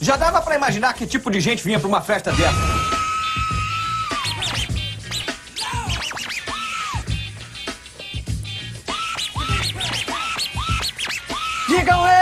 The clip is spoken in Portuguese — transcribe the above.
Já dava pra imaginar que tipo de gente vinha pra uma festa dessa. Digam